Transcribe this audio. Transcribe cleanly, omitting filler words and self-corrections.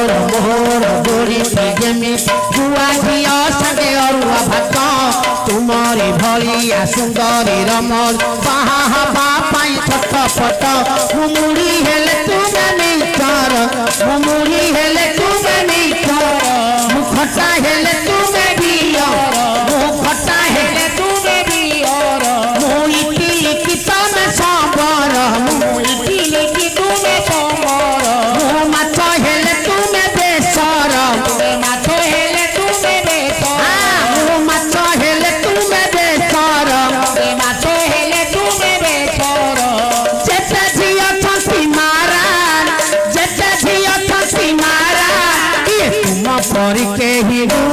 मोर मोर गोरी जेमी गुआ झिया संगे अरुआ भात तुमरी भलिया सुंदरी रमल बाहा बापाई छटपट मुमुड़ी हेले तुमे निकर मुमुड़ी हेले तुमे निकर मुखटा हेले तुमे बियर मुखटा हेले तुमे बियर मोइटी लिखी तमे सबर मोइटी लिखी तुमे सबर मो माछ हेले तुमे बेसर माछ हेले तुमे बेसर मो माछ हेले तुमे बेसर माछ हेले तुमे बेसर जेते झिया छसी मारा जेते झिया छसी मारा ये तुम पर के ही